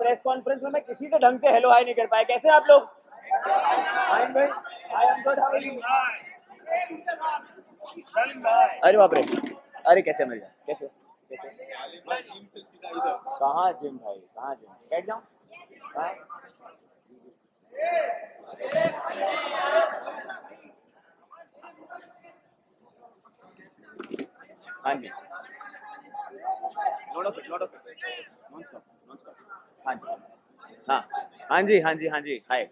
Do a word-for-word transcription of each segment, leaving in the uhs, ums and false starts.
Press conference में मैं किसी से ढंग से हेलो हाय नहीं कर पाया। कैसे आप लोग? फाइन भाई, I am good, how are you? अरे बाप रे, अरे कैसे मिल जाए, कैसे कैसे कहाँ जिम भाई, कहाँ जिम? बैठ जाऊँ? हाँ? हाँ जी, lot of it, lot of it, non stop, non stop. हाँ जी, हाँ हाँ जी, हाँ जी, हाँ जी, हाय।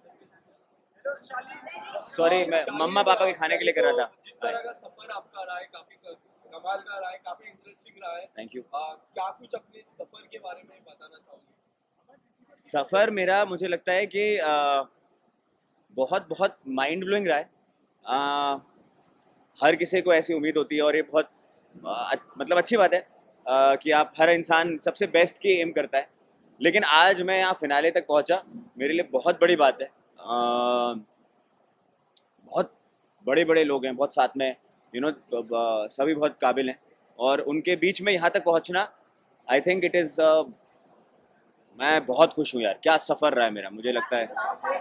सॉरी, मैं मम्मा पापा के खाने के लिए कर रहा था। जिस तरह का सफर आपका रहा है, काफी कमाल का रहा है, काफी इंटरेस्टिंग रहा है। Thank you. आ, क्या कुछ अपने सफर के बारे में बताना चाहोगे? सफ़र मेरा मुझे लगता है कि आ, बहुत बहुत माइंड ब्लोइंग रहा है। आ, हर किसी को ऐसी उम्मीद होती है और ये बहुत आ, मतलब अच्छी बात है आ, कि आप हर इंसान सबसे बेस्ट की एम करता है। लेकिन आज मैं यहाँ फिनाले तक पहुँचा, मेरे लिए बहुत बड़ी बात है। आ, बहुत बड़े बड़े लोग हैं, बहुत साथ में, यू नो, सभी बहुत काबिल हैं और उनके बीच में यहाँ तक पहुँचना, आई थिंक इट इज़, मैं बहुत खुश हूँ यार। क्या सफ़र रहा है मेरा, मुझे लगता है।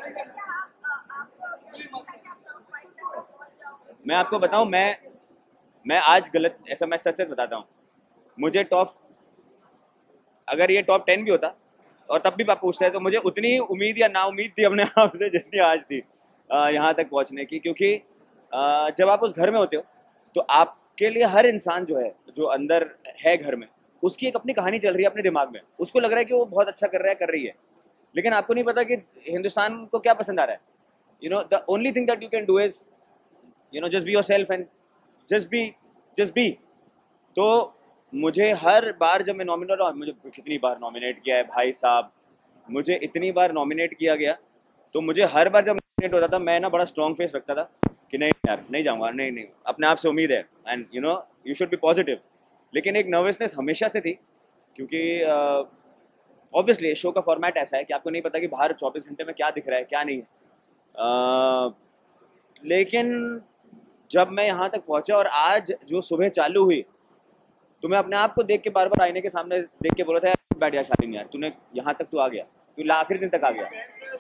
मैं आपको बताऊं, मैं मैं आज गलत, ऐसा मैं सच सच बताता हूँ, मुझे टॉप, अगर ये टॉप टेन भी होता और तब भी आप पूछते हैं तो मुझे उतनी उम्मीद या ना उम्मीद थी अपने आप से जितनी आज थी यहाँ तक पहुँचने की। क्योंकि आ, जब आप उस घर में होते हो तो आपके लिए हर इंसान जो है, जो अंदर है घर में, उसकी एक अपनी कहानी चल रही है अपने दिमाग में। उसको लग रहा है कि वो बहुत अच्छा कर रहा है, कर रही है, लेकिन आपको नहीं पता कि हिंदुस्तान को क्या पसंद आ रहा है। You know, the only thing that you can do is, you know, just be yourself and just be just be. तो मुझे हर बार जब मैं नॉमिनेट, और मुझे कितनी बार नॉमिनेट किया है भाई साहब, मुझे इतनी बार नॉमिनेट किया गया, तो मुझे हर बार जब नॉमिनेट होता था मैं ना बड़ा स्ट्रॉन्ग फेस रखता था कि नहीं यार नहीं जाऊँगा, नहीं नहीं अपने आप से उम्मीद है and you know you should be positive. लेकिन एक नर्वसनेस हमेशा से थी, क्योंकि ऑब्वियसली शो का फॉर्मेट ऐसा है कि आपको नहीं पता कि बाहर चौबीस घंटे में क्या दिख रहा है क्या नहीं है। uh, लेकिन जब मैं यहाँ तक पहुँचा और आज जो सुबह चालू हुई, तो मैं अपने आप को देख के बार बार आईने के सामने देख के बोला था, यार बैठ जा शालीन, यार तूने यहाँ तक तो आ गया, तू आखिरी दिन तक आ गया।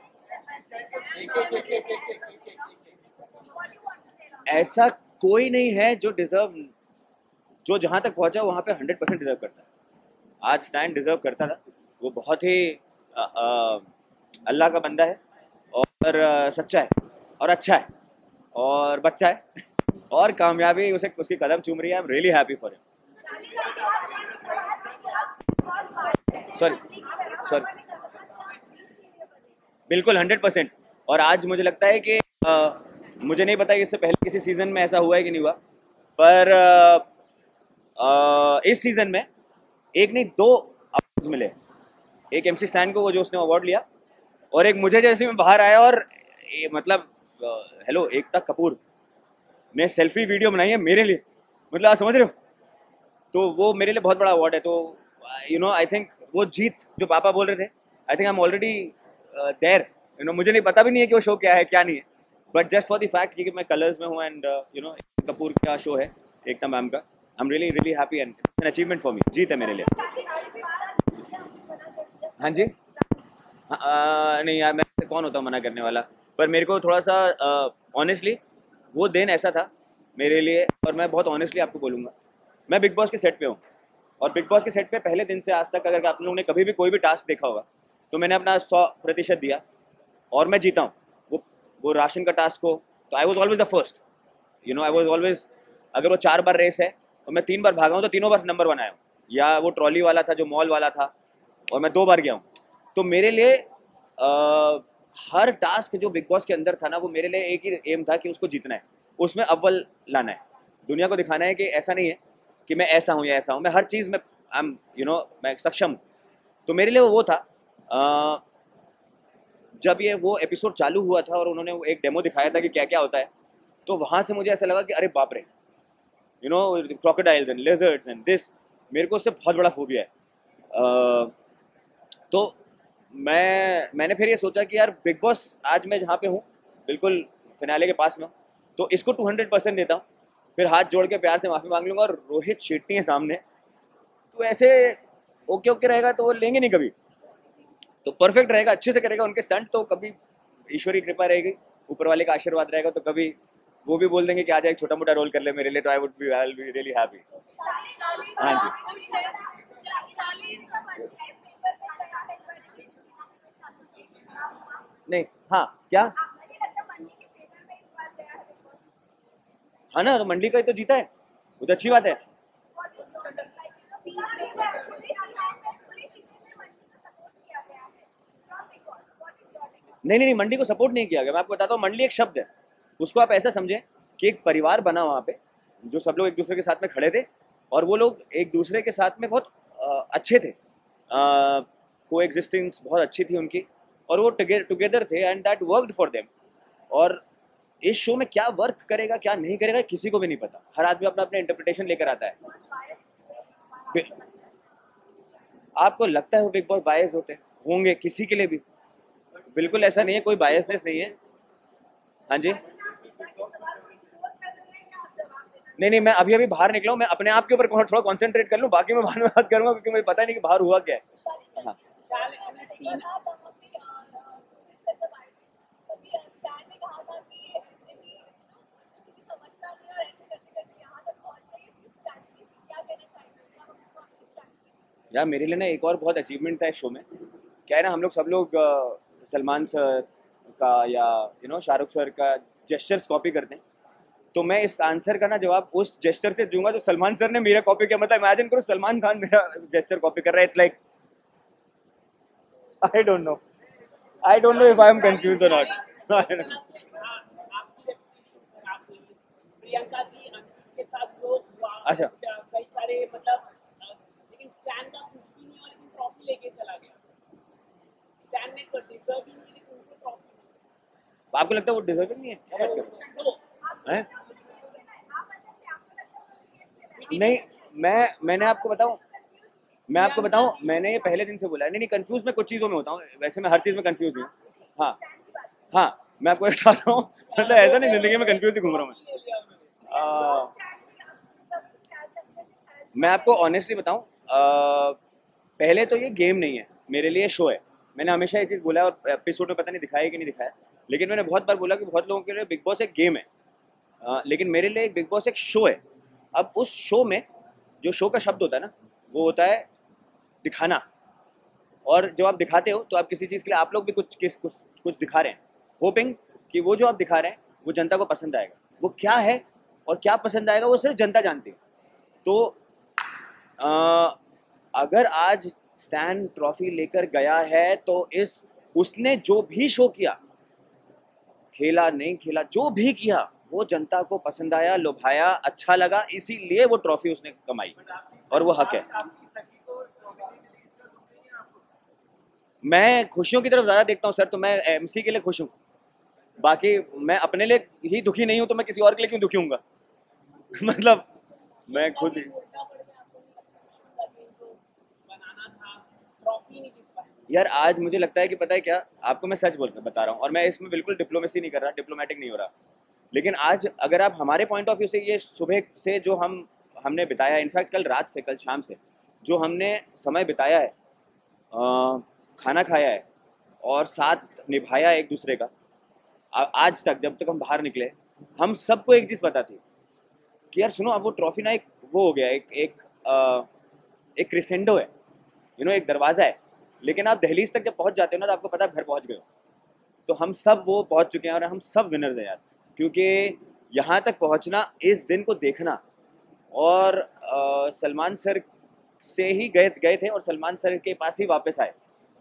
ऐसा कोई नहीं है जो डिजर्व, जो जहाँ तक पहुँचा वहाँ पे हंड्रेड परसेंट डिजर्व करता है। आज स्टैंड डिजर्व करता था, वो बहुत ही आ, आ, अल्लाह का बंदा है और आ, सच्चा है और अच्छा है और बच्चा है और कामयाबी उसे उसकी कदम चूम रही है। I am really happy for him. Sorry sorry बिल्कुल हंड्रेड परसेंट। और आज मुझे लगता है कि आ, मुझे नहीं पता कि इससे पहले किसी सीज़न में ऐसा हुआ है कि नहीं हुआ, पर आ, आ, इस सीज़न में एक नहीं दो अवार्ड्स मिले। एक एमसी स्टैन को, वो जो उसने अवार्ड लिया, और एक मुझे जैसे मैं बाहर आया और ए, मतलब हेलो एकता कपूर ने सेल्फी वीडियो बनाई है मेरे लिए, मतलब आप समझ रहे हो, तो वो मेरे लिए बहुत बड़ा अवार्ड है। तो यू नो आई थिंक वो जीत जो पापा बोल रहे थे, I think I am already there. You know मुझे नहीं पता भी नहीं है कि वो शो क्या है क्या नहीं है, but just for the fact कि मैं कलर्स में हूँ एंड यू नो कपूर का शो है, एकता मैम का, I am really really happy and an achievement for me, जीत है मेरे लिए। हाँ जी, आ, नहीं यार मैं कौन होता हूँ मना करने वाला, पर मेरे को थोड़ा सा ऑनेस्टली वो दिन ऐसा था मेरे लिए, और मैं बहुत ऑनेस्टली आपको बोलूँगा, मैं बिग बॉस के सेट पे हूँ और बिग बॉस के सेट पे पहले दिन से आज तक अगर आप लोगों ने कभी भी कोई भी टास्क देखा होगा तो मैंने अपना सौ प्रतिशत दिया और मैं जीता हूँ। वो वो राशन का टास्क हो तो I was always the first, you know I was always, अगर वो चार बार रेस है तो मैं तीन बार भागा हूँ तो तीनों बार नंबर वन आया हूँ, या वो ट्रॉली वाला था जो मॉल वाला था और मैं दो बार गया हूँ। तो मेरे लिए आ, हर टास्क जो बिग बॉस के अंदर था ना, वो मेरे लिए एक ही एम था कि उसको जीतना है, उसमें अव्वल लाना है, दुनिया को दिखाना है कि ऐसा नहीं है कि मैं ऐसा हूँ या ऐसा हूँ, मैं हर चीज़ में आई एम यू नो मैं सक्षम। तो मेरे लिए वो था। आ, जब ये वो एपिसोड चालू हुआ था और उन्होंने वो एक डेमो दिखाया था कि क्या क्या होता है, तो वहाँ से मुझे ऐसा लगा कि अरे बाप रे, you know crocodiles and lizards and this, मेरे को उससे बहुत बड़ा फोबिया है। आ, तो मैं मैंने फिर ये सोचा कि यार बिग बॉस आज मैं जहाँ पे हूँ बिल्कुल फिनाले के पास में हूँ, तो इसको टू हंड्रेड परसेंट देता हूँ, फिर हाथ जोड़ के प्यार से माफ़ी मांग लूँगा। और रोहित शेट्टी है सामने, तो ऐसे ओके ओके रहेगा तो वो लेंगे नहीं कभी, तो परफेक्ट रहेगा, अच्छे से करेगा उनके स्टंट, तो कभी ईश्वरी कृपा रहेगी, ऊपर वाले का आशीर्वाद रहेगा, तो कभी वो भी बोल देंगे कि आज एक छोटा मोटा रोल कर ले मेरे लिए, तो I would be I will be really happy. हाँ जी। नहीं, हाँ क्या, हाँ ना, तो मंडी का ही तो जीता है, वो तो अच्छी बात है। नहीं नहीं नहीं, मंडी को सपोर्ट नहीं किया गया, मैं आपको बताता हूँ, मंडी एक शब्द है, उसको आप ऐसा समझे कि एक परिवार बना वहाँ पे, जो सब लोग एक दूसरे के साथ में खड़े थे, और वो लोग एक दूसरे के साथ में बहुत अ, अच्छे थे, को एग्जिस्टेंस बहुत अच्छी थी उनकी, और वो टुगेदर थे, and that worked for them. और इस शो में क्या वर्क करेगा क्या नहीं करेगा किसी को भी नहीं पता, हर आदमी अपना अपना इंटरप्रिटेशन लेकर आता है। बि- आपको लगता है वो बिग बॉस बायस होते होंगे किसी के लिए भी? बिल्कुल ऐसा नहीं है, कोई बायसनेस नहीं है। हाँ जी, नहीं नहीं, मैं अभी अभी बाहर निकला हूँ, मैं अपने आप के ऊपर थोड़ा कॉन्सेंट्रेट कर लूँ, बाकी मैं बाद में बात करूंगा, क्योंकि मुझे पता नहीं कि बाहर हुआ क्या है। हाँ यार, मेरे लिए ना एक और बहुत अचीवमेंट था इस शो में। क्या है ना, हम लोग सब लोग अ, सलमान सर का या यू नो शाहरुख सर का जेस्चर्स कॉपी करते हैं, तो मैं इस आंसर का ना जवाब उस जेस्चर से दूंगा जो सलमान सर ने मेरा कॉपी किया। मतलब इमेजिन करो, सलमान खान मेरा जेस्चर कॉपी कर रहा है, it's like I don't know, I don't know if I am confuse और नॉट। आपकी रेपुटेशन खराब हुई प्रियंका की अंकित के साथ जो हुआ, अच्छा, कई सारे मतलब अ, लेकिन स्टैन का कुछ भी नहीं हुआ, लेकिन ट्रॉफी लेके चला गया। स्टैन ने कर डिजर्व ही नहीं, लेकिन उनको ट्रॉफी आपको लगता है वो डिजर्विंग नहीं है? क्या बात कर रहे दो। हैं? नहीं, मैं मैंने आपको बताऊं, मैं आपको बताऊं, मैंने ये पहले दिन से बोला है। नहीं नहीं, कंफ्यूज मैं कुछ चीज़ों में होता हूँ, वैसे मैं हर चीज़ में कंफ्यूज हूँ। हाँ हाँ, मैं आपको बताता हूँ, मतलब ऐसा नहीं जिंदगी में कंफ्यूज ही घूम रहा हूँ ले लिया उन्होंने। मैं। आ, मैं आपको ऑनेस्टली बताऊं, आ, पहले तो ये गेम नहीं है, मेरे लिए शो है। मैंने हमेशा ये चीज़ बोला है, और एपिसोड में पता नहीं दिखाया कि नहीं दिखाया, लेकिन मैंने बहुत बार बोला कि बहुत लोगों के लिए बिग बॉस एक गेम है, आ, लेकिन मेरे लिए बिग बॉस एक शो है। अब उस शो में जो शो का शब्द होता है ना, वो होता है दिखाना। और जब आप दिखाते हो तो आप किसी चीज़ के लिए, आप लोग भी कुछ किस कुछ कुछ दिखा रहे हैं, होपिंग कि वो जो आप दिखा रहे हैं वो जनता को पसंद आएगा। वो क्या है और क्या पसंद आएगा वो सिर्फ जनता जानती है। तो अ, अगर आज स्टैन ट्रॉफी लेकर गया है तो इस उसने जो भी शो किया, खेला नहीं खेला, जो भी किया, वो जनता को पसंद आया, लुभाया, अच्छा लगा, इसीलिए वो ट्रॉफी उसने कमाई, और वो हक है। आपकी सखी को ट्रॉफी नहीं मिली, इसका दुख नहीं है आपको? मैं खुशियों की तरफ ज्यादा देखता हूँ सर, तो मैं एमसी के लिए खुश हूँ, बाकी मैं अपने लिए ही दुखी नहीं हूँ, तो मैं किसी और के लिए क्यों दुखी हूँगा? मतलब मैं खुद ही, उल्टा पड़ गया, आपको नहीं लगता कि गेम जो बनाना था ट्रॉफी नहीं जीत पाए? यार आज मुझे लगता है कि पता है क्या, आपको मैं सच बोल बता रहा हूँ, और मैं इसमें बिल्कुल डिप्लोमेसी नहीं कर रहा, डिप्लोमेटिक नहीं हो रहा, लेकिन आज अगर आप हमारे पॉइंट ऑफ व्यू से, ये सुबह से जो हम हमने बिताया, इनफैक्ट कल रात से, कल शाम से जो हमने समय बिताया है, अ, खाना खाया है और साथ निभाया एक दूसरे का, आ- आज तक जब तक हम बाहर निकले, हम सबको एक चीज़ पता थी कि यार सुनो, अब वो ट्रॉफी ना एक वो हो गया, एक एक अ, एक क्रिसेंडो है, यू नो, एक दरवाज़ा है, लेकिन आप दहलीज तक जब पहुंच जाते हो ना, तो आपको पता है घर पहुंच गए हो। तो हम सब वो पहुंच चुके हैं, और हम सब विनर्स हैं यार, क्योंकि यहाँ तक पहुंचना, इस दिन को देखना, और अ, सलमान सर से ही गए गए थे और सलमान सर के पास ही वापस आए।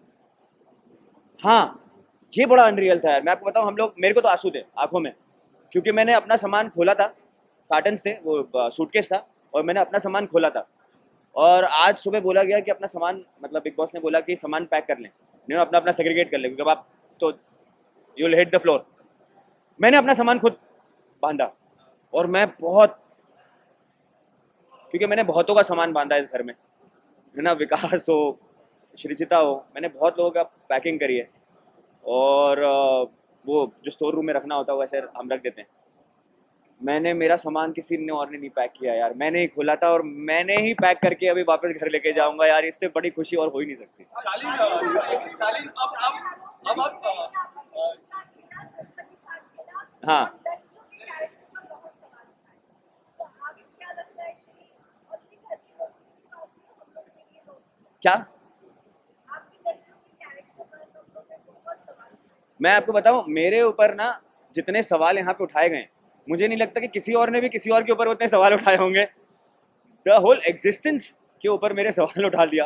हाँ, ये बड़ा अनरियल था यार, मैं आपको बताऊं, हम लोग, मेरे को तो आंसू थे आंखों में, क्योंकि मैंने अपना सामान खोला था, कार्टन्स थे, वो सूटकेस था, और मैंने अपना सामान खोला था, और आज सुबह बोला गया कि अपना सामान, मतलब बिग बॉस ने बोला कि सामान पैक कर लें, नहीं अपना अपना सेग्रीगेट कर लें, क्योंकि अब आप तो you will hit the floor. मैंने अपना सामान खुद बांधा, और मैं बहुत, क्योंकि मैंने बहुतों का सामान बांधा इस घर में, है ना, विकास हो, श्रीचिता हो, मैंने बहुत लोगों का पैकिंग करी है, और अ, वो जो स्टोर रूम में रखना होता है वैसे हम रख देते हैं। मैंने मेरा सामान किसी ने और ने नहीं पैक किया यार, मैंने ही खोला था और मैंने ही पैक करके अभी वापस घर लेके जाऊंगा यार, इससे बड़ी खुशी और हो ही नहीं सकती। शालीन अ, शालीन अब अब अब आप अ, अ, हाँ क्या मैं आपको बताऊं, मेरे ऊपर ना जितने सवाल यहाँ पे उठाए गए, मुझे नहीं लगता कि किसी और ने भी किसी और के ऊपर उतने सवाल उठाए होंगे। द होल एग्जिस्टेंस के ऊपर मेरे सवाल उठा दिया,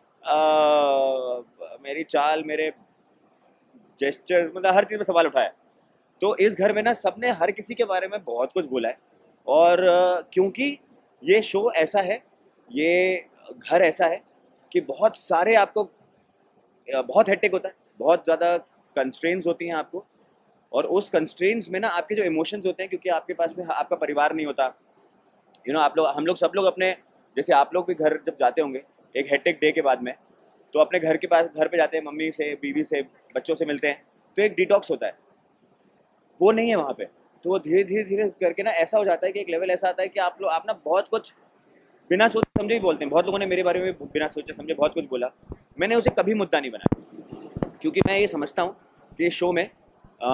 आ, मेरी चाल, मेरे जेस्चर्स, मतलब हर चीज़ में सवाल उठाया। तो इस घर में ना सबने हर किसी के बारे में बहुत कुछ बोला है, और अ, क्योंकि ये शो ऐसा है, ये घर ऐसा है कि बहुत सारे आपको अ, बहुत हेक्टिक होता है, बहुत ज़्यादा कंस्ट्रेंट्स होती हैं आपको, और उस कंस्ट्रेंट्स में ना आपके जो इमोशंस होते हैं, क्योंकि आपके पास में आपका परिवार नहीं होता, यू नो आप लोग, हम लोग सब लोग अपने, जैसे आप लोग भी घर जब जाते होंगे एक हेक्टिक डे के बाद में, तो अपने घर के पास, घर पे जाते हैं, मम्मी से, बीवी से, बच्चों से मिलते हैं, तो एक डिटॉक्स होता है, वो नहीं है वहाँ पे। तो वो धीरे धीरे धीरे करके ना ऐसा हो जाता है कि एक लेवल ऐसा आता है कि आप लोग आप ना बहुत कुछ बिना सोचे समझे ही बोलते हैं। बहुत लोगों ने मेरे बारे में बिना सोचे समझे बहुत कुछ बोला, मैंने उसे कभी मुद्दा नहीं बनाया, क्योंकि मैं ये समझता हूँ कि इस शो में आ,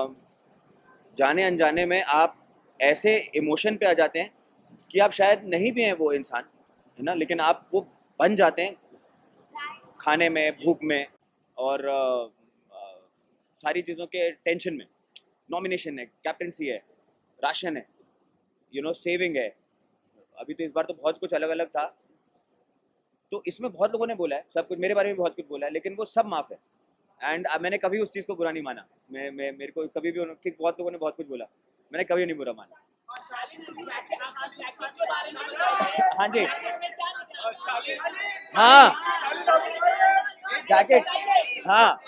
जाने अनजाने में आप ऐसे इमोशन पे आ जाते हैं कि आप शायद नहीं भी हैं वो इंसान, है ना, लेकिन आप वो बन जाते हैं खाने में, भूख में, और आ, आ, सारी चीज़ों के टेंशन में। नॉमिनेशन है, कैप्टनसी है, राशन है, यू नो सेविंग है, अभी तो इस बार तो बहुत कुछ अलग अलग था। तो इसमें बहुत लोगों ने बोला है, सब कुछ मेरे बारे में बहुत कुछ बोला है, लेकिन वो सब माफ़ है। एंड मैंने कभी उस चीज़ को बुरा नहीं माना। मैं मैं मेरे को कभी भी उन्होंने, बहुत लोगों ने बहुत कुछ बोला, मैंने कभी नहीं बुरा माना। शालीन जैकेट आपको जैकेट के बारे में बताइए। हाँ जी, जैकेट में क्या लिखा है? शालीन हाँ शालीन आप जैकेट, हाँ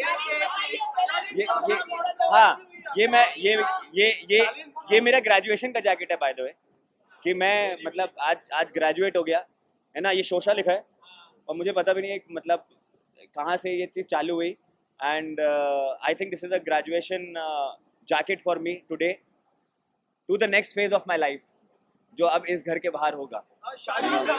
ये ये हाँ ये मैं ये ये ये ये मेरा ग्रेजुएशन का जैकेट है बाय द वे, कि मैं मतलब आज आज ग्रेजुएट हो गया है ना। ये शोशा लिखा है और मुझे पता भी नहीं है मतलब कहाँ से ये चीज़ चालू हुई, and I think this is a graduation jacket for me today to the next phase of my life, जो अब इस घर के बाहर होगा। शालीन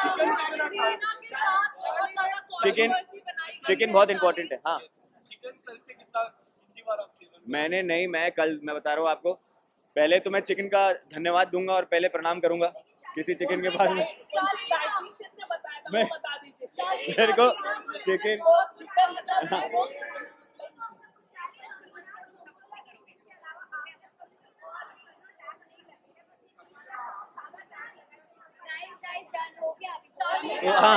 चिकन चिकन बहुत इंपॉर्टेंट है। हाँ चिकन कल से कितना कितनी बार आप सेवन मैंने नहीं, मैं कल मैं बता रहा हूँ आपको, पहले तो मैं चिकन का धन्यवाद दूंगा और पहले प्रणाम करूंगा किसी चिकन के पास में। डाइटिशियन ने बताया था, मैं- वो बता दीजिए। मेरे को चिकन, हाँ, हाँ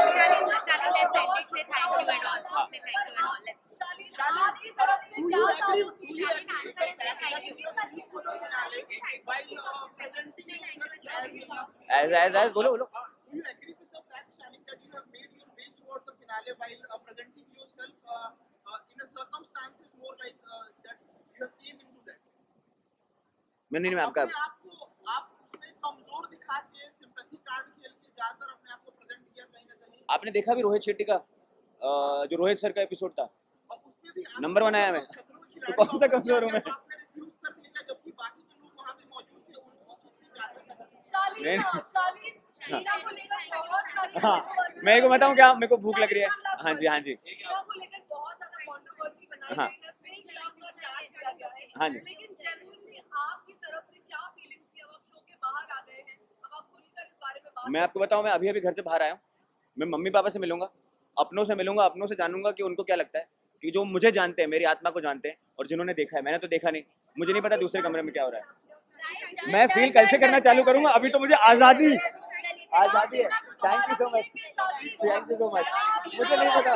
ऐसा ऐसा ऐसा बोलो बोलो। Do you agree with the fact, Shaleen, that you have made your way towards the finale while uh, presenting yourself uh, uh, in a circumstances more like uh, that you have came into that? मैं नहीं, मैं आपका अपने आप को आप उसमें कमजोर दिखा के सिंपैथी कार्ड खेल के ज्यादातर अपने आप को प्रेजेंट किया कहीं ना कहीं, आपने देखा भी रोहित शेट्टी का अ, जो रोहित सर का एपिसोड था, और उसमें भी आप नंबर वन आया मैं, खतरों की तो कौन सा खिलाड़ी कमजोर हूँ मैं? तो आपने रिफ्यूज कर दिया, जबकि बाकी जो लोग वहां पे मौजूद थे उनको कितनी ज्यादा शालीन नहीं। शालीन हीरा को लेकर बहुत सारी हाँ controversy मेरे को बनाई बताऊँ गई क्या, है। मेरे को भूख लग रही है। हाँ जी हाँ जी हीरा को लेकर बहुत ज्यादा कंट्रोवर्सी बनाई हाँ। गई है, फिर इस्लाम का टैग किया गया है। हाँ जी। लेकिन जेन्युइनली आपकी तरफ से क्या फीलिंग्स थी? अब आप शो के बाहर आ गए हैं, अब आप खुलकर इस बारे में बात मैं आपको बताऊँ, मैं अभी अभी घर से बाहर आया हूँ, मैं मम्मी पापा से मिलूंगा, अपनों से मिलूंगा, अपनों से जानूंगा कि उनको क्या लगता है, कि जो मुझे जानते हैं, मेरी आत्मा को जानते हैं, और जिन्होंने देखा है, मैंने तो देखा नहीं, मुझे नहीं पता दूसरे कमरे में क्या हो रहा है। मैं फील कल से करना चालू करूंगा, अभी तो मुझे आज़ादी आज़ादी है। Thank you so much, thank you so much, मुझे नहीं पता।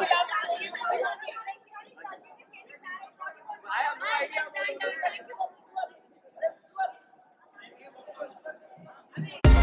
I have no idea about it.